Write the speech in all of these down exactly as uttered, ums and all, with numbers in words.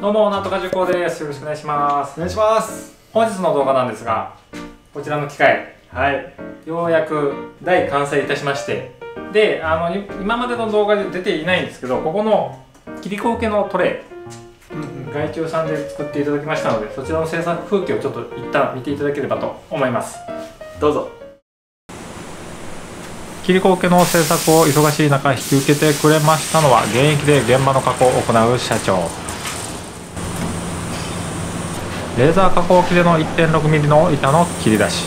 どうも、なんとか塾です。よろしくお願いします。 お願いします。 本日の動画なんですが、こちらの機械、はい、ようやく大完成いたしまして、で、あの今までの動画で出ていないんですけど、ここの切り子受けのトレイ、外注さんで作っていただきましたので、そちらの制作風景をちょっと一旦見ていただければと思います。どうぞ。切り子受けの制作を忙しい中引き受けてくれましたのは、現役で現場の加工を行う社長。レーザー加工機での いってんろくミリ の板の切り出し。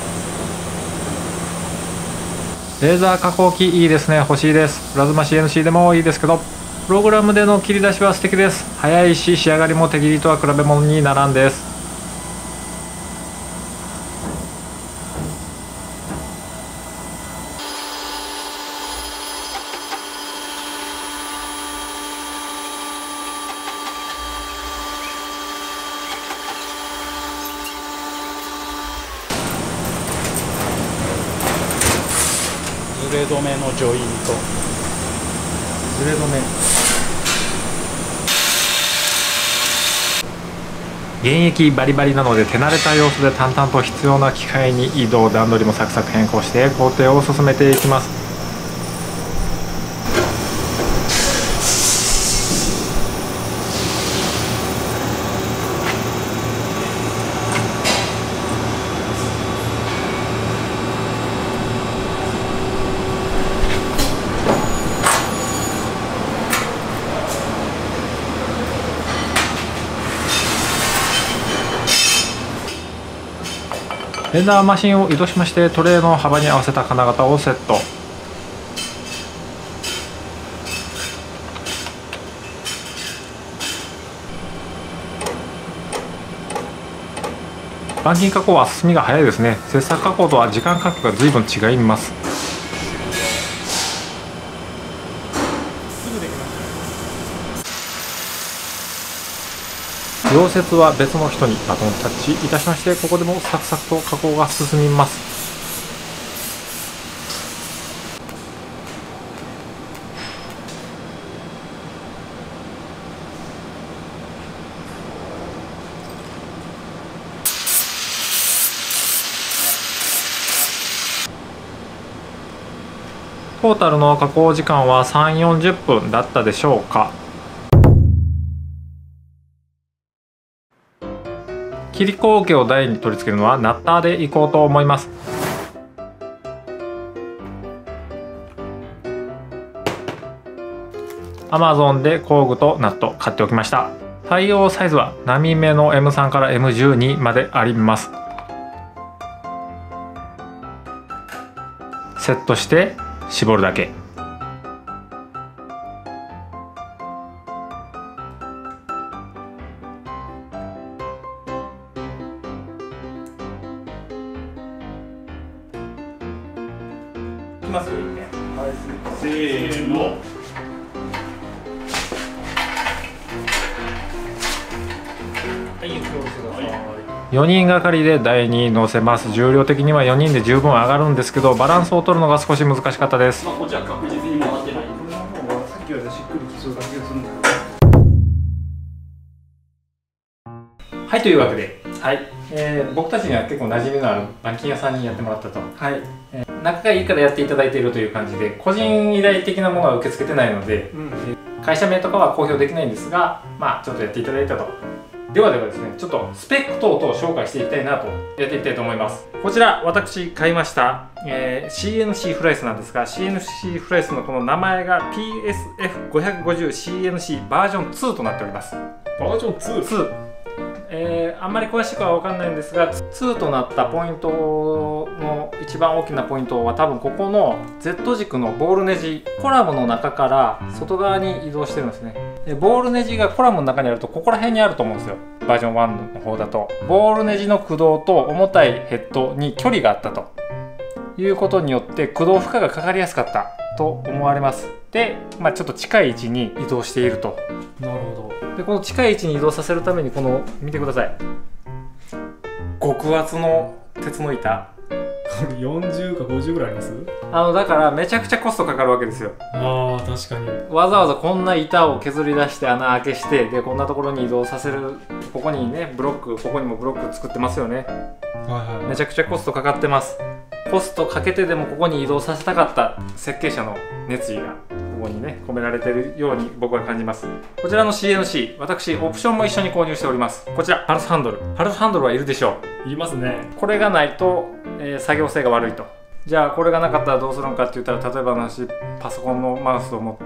レーザー加工機いいですね、欲しいです。プラズマ シーエヌシー でもいいですけど、プログラムでの切り出しは素敵です。早いし仕上がりも手切りとは比べ物にならんです。 ズレ止めのジョイント、 ズレ止め、現役バリバリなので手慣れた様子で淡々と必要な機械に移動、段取りもサクサク変更して工程を進めていきます。レンダーマシンを移動しまして、トレイの幅に合わせた金型をセット。板金加工は進みが早いですね。切削加工とは時間価格が随分違います。溶接は別の人にバトンタッチいたしまして、ここでもサクサクと加工が進みます。トータルの加工時間はさんじゅう、よんじゅっぷんだったでしょうか。切り子受けを台に取り付けるのはナッターでいこうと思います。アマゾンで工具とナット買っておきました。対応サイズは波目の エムスリー から エムじゅうに まであります。セットして絞るだけ。いきますよ、いいね。 はい、せーの。 よにんがかりで台に乗せます。重量的にはよにんで十分上がるんですけど、バランスを取るのが少し難しかったです。 まあ、こっちは確実に曲がってない。 これの方がさっきよりしっくりきそうな気がするんだよね。 はい、というわけで、はい、えー、僕たちには結構馴染みのある板金屋さんにやってもらったと。はい、えー、仲がいいからやっていただいているという感じで、個人依頼的なものは受け付けてないので、うん、会社名とかは公表できないんですが、まあちょっとやっていただいたと。ではではですね、ちょっとスペック等々紹介していきたいなとやっていきたいと思います。こちら私買いました、えー、シーエヌシー フライスなんですが、 シーエヌシー フライスのこの名前が ピーエスエフごひゃくごじゅうシーエヌシー バージョンツーとなっております。 バージョンツー？ ツー、えー、あんまり詳しくは分かんないんですが、ツーとなったポイントの一番大きなポイントは多分ここの Z 軸のボールネジ、コラムの中から外側に移動してるんですね。でボールネジがコラムの中にあるとここら辺にあると思うんですよ。バージョンワンの方だとボールネジの駆動と重たいヘッドに距離があったということによって駆動負荷がかかりやすかったと思われます。で、まあ、ちょっと近い位置に移動していると。 なるほど。 でこの近い位置に移動させるために、この見てください、極厚の鉄の板これよんじゅうかごじゅうぐらいあります？ あのだからめちゃくちゃコストかかるわけですよ。 ああ確かに。 わざわざこんな板を削り出して穴開けしてでこんなところに移動させる。ここにねブロック、ここにもブロック作ってますよね。 はいはい。 めちゃくちゃコストかかってます。コストかけてでもここに移動させたかった設計者の熱意がここにね込められているように僕は感じます。こちらの シーエヌシー、 私オプションも一緒に購入しております。こちらパルスハンドル。パルスハンドルはいるでしょう。 言いますね。 これがないと、えー、作業性が悪いと。じゃあこれがなかったらどうするのかって言ったら、例えばの話、パソコンのマウスを持って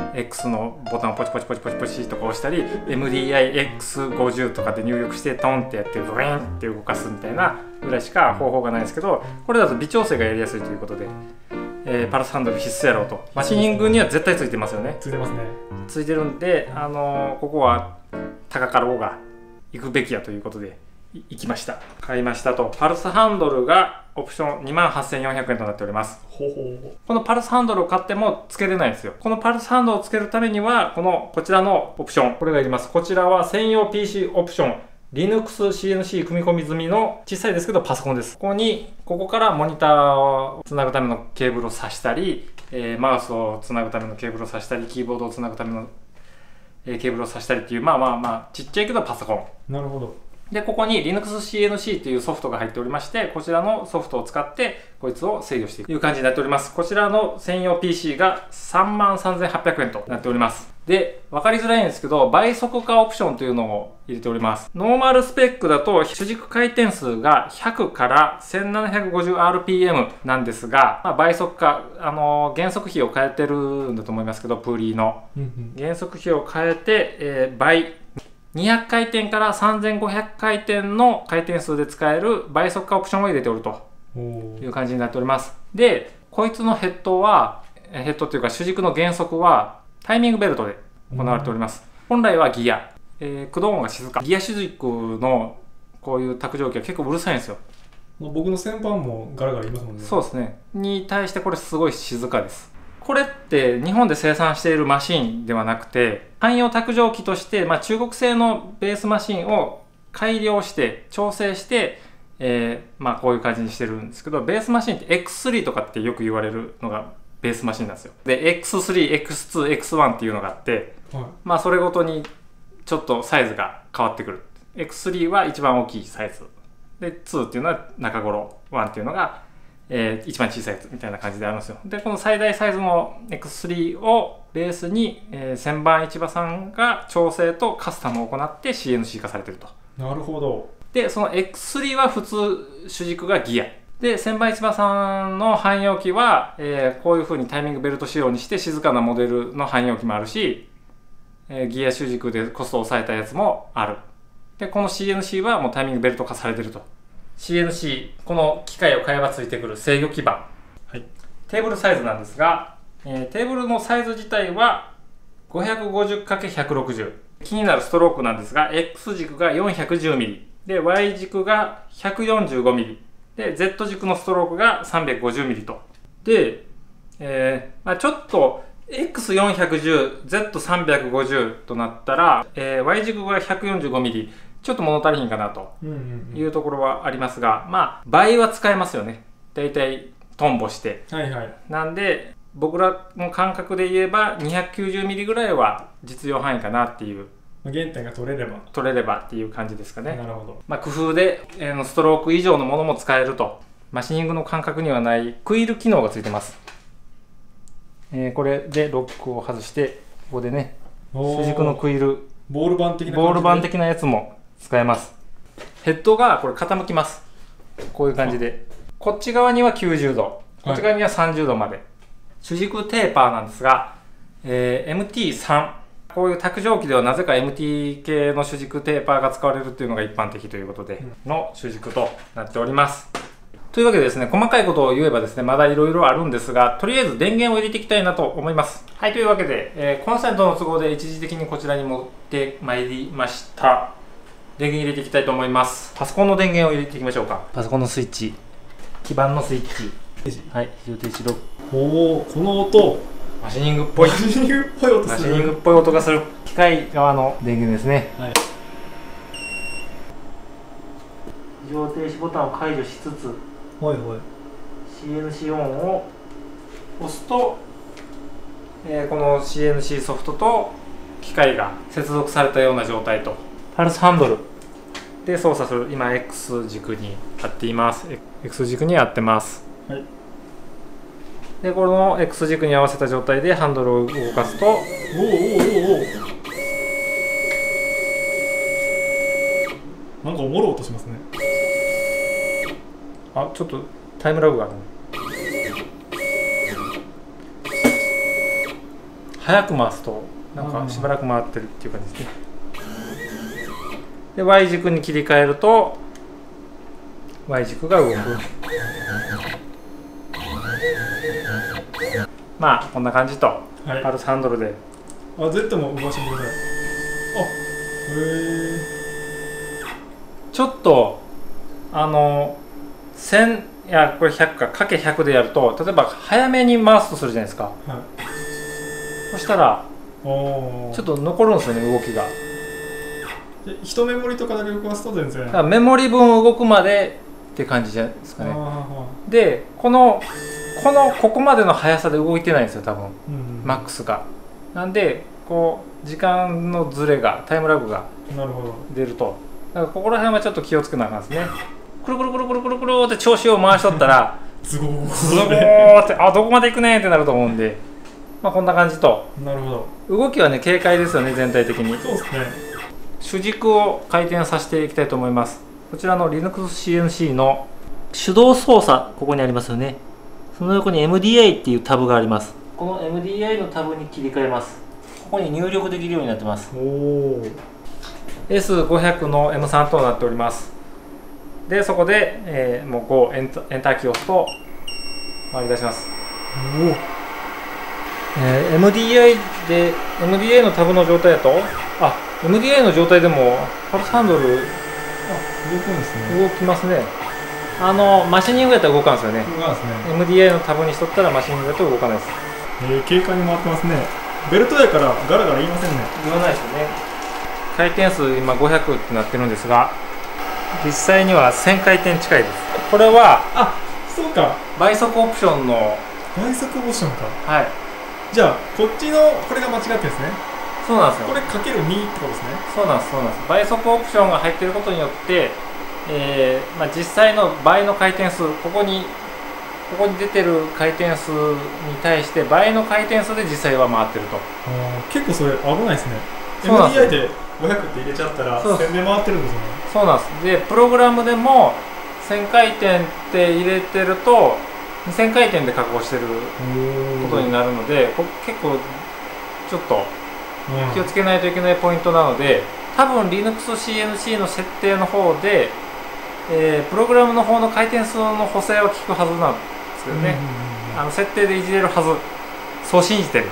X のボタンをポチポチポチポチポチとか押したり エムディーアイエックスごじゅう とかで入力してトンってやってブイーンって動かすみたいなぐらいしか方法がないんですけど、これだと微調整がやりやすいということで、えー、パルスハンドル必須やろうと。マシニングには絶対ついてますよね。 ついてますね。 ついてるんで、あのー、ここは高かろうが行くべきやということで行きました。買いましたと。パルスハンドルがオプション にまんはっせんよんひゃくえんとなっております。 ほうほう。 このパルスハンドルを買っても付けれないんですよ。このパルスハンドルを付けるためには、このこちらのオプション、これがいります。こちらは専用 ピーシー オプション、Linux シーエヌシー 組み込み済みの小さいですけどパソコンです。ここに、ここからモニターをつなぐためのケーブルを挿したり、えー、マウスをつなぐためのケーブルを挿したり、キーボードをつなぐための、えー、ケーブルを挿したりっていう、まあまあまあ、ちっちゃいけどパソコン。 なるほど。 で、ここに Linux シーエヌシー というソフトが入っておりまして、こちらのソフトを使ってこいつを制御していくという感じになっております。こちらの専用 ピーシー が さんまんさんぜんはっぴゃくえんとなっております。で、分かりづらいんですけど、倍速化オプションというのを入れております。ノーマルスペックだと主軸回転数がひゃくから せんななひゃくごじゅうアールピーエム なんですが、まあ、倍速化、あのー、減速比を変えてるんだと思いますけど、プーリーの。減速比を変えて、えー、倍。にひゃくかいてんからさんぜんごひゃくかいてんの回転数で使える倍速化オプションを入れておるという感じになっております。で、こいつのヘッドは、ヘッドというか主軸の減速はタイミングベルトで行われております。本来はギア、えー、駆動音が静か。ギア主軸のこういう卓上機は結構うるさいんですよ。 僕の先輩もガラガラ言いますもんね。 そうですね。に対してこれすごい静かです。これって日本で生産しているマシンではなくて、汎用卓上機として、まあ、中国製のベースマシンを改良して調整して、えー、まあこういう感じにしてるんですけど、ベースマシンって エックススリー とかってよく言われるのがベースマシンなんですよ。で エックススリー、エックスツー、エックスワン っていうのがあって、はい、まあそれごとにちょっとサイズが変わってくる。エックススリー は一番大きいサイズで、にっていうのは中頃、いちっていうのがえー、一番小さいやつみたいな感じであるんですよ。で、この最大サイズの エックススリー をベースに、えー、旋盤市場さんが調整とカスタムを行って シーエヌシー 化されていると。 なるほど。 で、その エックススリー は普通主軸がギア。で、旋盤市場さんの汎用機は、えー、こういう風にタイミングベルト仕様にして静かなモデルの汎用機もあるし、えー、ギア主軸でコストを抑えたやつもある。で、この シーエヌシー はもうタイミングベルト化されていると。シーエヌシー、この機械を買えばついてくる制御基板、はい、テーブルサイズなんですが、えー、テーブルのサイズ自体は ごひゃくごじゅうかけるひゃくろくじゅう。気になるストロークなんですが、 X 軸が よんひゃくじゅうミリ で Y 軸が ひゃくよんじゅうごミリ で Z 軸のストロークが さんびゃくごじゅうミリ と。で、えーまあ、ちょっと エックスよんひゃくじゅう、ゼットさんびゃくごじゅう となったら、えー、Y 軸が ひゃくよんじゅうごミリ、ちょっと物足りひんかなというところはありますが、まあ倍は使えますよね。だいたいトンボして、 はいはい、 なんで僕らの感覚で言えば にひゃくきゅうじゅうミリ ぐらいは実用範囲かなっていう、 原点が取れれば取れればっていう感じですかね。 なるほど。 まあ、工夫で、えー、ストローク以上のものも使えると。マシニングの感覚にはないクイール機能がついてます。えー、これでロックを外して、ここでね主軸のクイール、 ボール板的なボール板的なやつも使えます。ヘッドがこれ傾きます。こういう感じで。こっち側にはきゅうじゅうど、こっち側にはさんじゅうどまで。はい、主軸テーパーなんですが、えー、エムティースリー。こういう卓上機ではなぜか エムティー 系の主軸テーパーが使われるっていうのが一般的ということでの主軸となっております。というわけでですね、細かいことを言えばですね、まだいろいろあるんですが、とりあえず電源を入れていきたいなと思います。はい、というわけで、えー、コンセントの都合で一時的にこちらに持ってまいりました。電源入れていきたいと思います。パソコンの電源を入れていきましょうか。パソコンのスイッチ、基板のスイッチ、はい、非常停止ロック。 おお、この音、 マシニングっぽい。 マシニングっぽい音する。 マシニングっぽい音がする。機械側の電源ですね。はい。非常停止ボタンを解除しつつ、 はいはい。 シーエヌシー オンを押すと、えー、この シーエヌシー ソフトと機械が接続されたような状態と、パルスハンドルで操作する、今 X 軸に合っています。 X 軸に合ってます、はい、でこの X 軸に合わせた状態でハンドルを動かすと、おおおおおなんかおもろ音しますね。 あ、ちょっとタイムラグがあるね。早く回すとなんかしばらく回ってるっていう感じですね。で Y 軸に切り替えると Y 軸が動く。まあこんな感じと、はい、パルスハンドルで。 あ、Z も動かしてください。あ、へえ。 ちょっとあのせん、いやこれひゃくかかけひゃくでやると、例えば早めに回すとするじゃないですか、はい、そしたらちょっと残るんですよね、動きが。 一メモリとかだけ動かすと全然、 だからメモリ分動くまでって感じじゃないですかね。でこのこのここまでの速さで動いてないんですよ多分、うんうん、マックスが。なんでこう時間のズレが、タイムラグが出ると、だからここら辺はちょっと気をつけなあかんですね。くるくるくるくるくるくるって調子を回しとったらズゴーズゴーって、あ、どこまで行くねんってなると思うんで、まあこんな感じと。 なるほど。 動きはね軽快ですよね、全体的に。 そうですね。 主軸を回転させていきたいと思います。こちらの リナックスシーエヌシー の手動操作、ここにありますよね。その横に エムディーアイ っていうタブがあります。この エムディーアイ のタブに切り替えます。ここに入力できるようになってます。お エスごひゃく の エムスリー となっております。でそこで、えー、もうごエンタ、エンターキーを押すと回り出します。お、えー、エムディーアイ で エムディーアイ のタブの状態だと、あ、エムディーアイ の状態でもパルスハンドル、あ、動くんですね。動きますね。あのマシニングやったら動かんですよね。動かんですね。エムディーアイ のタブにしとったらマシニングやったら動かないです。 えー、軽快に回ってますね。ベルトやからガラガラ言いませんね。 言わないですよね。回転数今ごひゃくってなってるんですが、実際にはせん回転近いです。これは、 あ、そうか、 倍速オプションの倍速オプションか。 はい。 じゃあこっちのこれが間違ってるんですね。 そうなんですよ。 これかけるにってことですね。 そうなんです、そうなんです。倍速オプションが入っていることによって、えーまあ、実際の倍の回転数、ここにここに出てる回転数に対して倍の回転数で実際は回ってると。 結構それ危ないですね。エムディーアイ でごひゃくって入れちゃったらせんで回ってるんですよね。そうなんです。でプログラムでもせん回転って入れてるとにせん回転で確保してることになるので、結構ちょっと気をつけないといけないポイントなので、多分 リナックスシーエヌシー の設定の方で、えー、プログラムの方の回転数の補正は効くはずなんですけどね、あの設定でいじれるはず、そう信じてる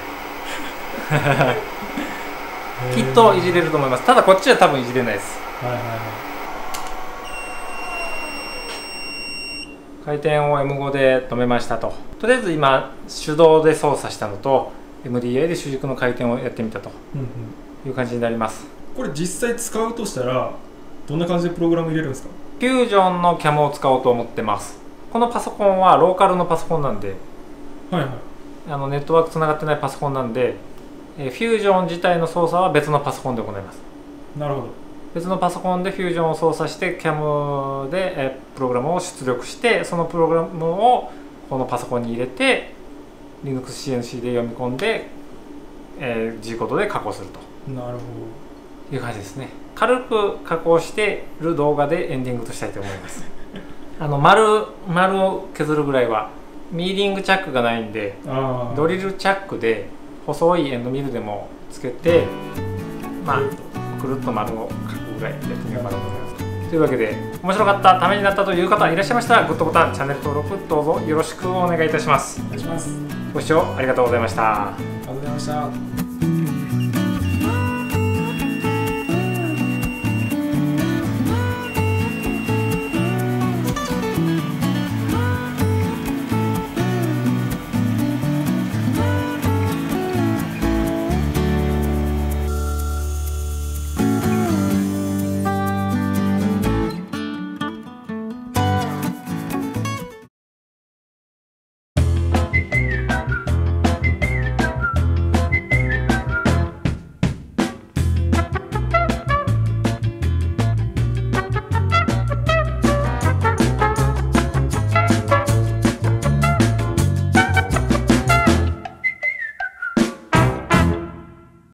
きっといじれると思います。ただこっちは多分いじれないです。はいはいはい、回転を エムご で止めましたと。とりあえず今手動で操作したのと エムディーアイ で主軸の回転をやってみたという感じになります。 これ実際使うとしたらどんな感じでプログラム入れるんですか？ フュージョンの キャム を使おうと思ってます。このパソコンはローカルのパソコンなんで、はいはい、あのネットワークつながってないパソコンなんで、えフュージョン自体の操作は別のパソコンで行います。なるほど。別のパソコンでフュージョンを操作して キャム でえプログラムを出力して、そのプログラムをこのパソコンに入れて リナックスシーエヌシー で読み込んで、えー、G コードで加工すると。なるほど。いう感じですね。軽く加工してる動画でエンディングとしたいと思いますあの丸丸を削るぐらいは、ミーリングチャックがないんで、ドリルチャックで細いエンドミルでもつけて、まあくるっと丸を描くぐらいやってみようかなと思います。というわけで、面白かった、ためになったという方いらっしゃいましたら、グッドボタン、チャンネル登録どうぞよろしくお願いいたします。お願いします。ご視聴ありがとうございました。 ありがとうございました。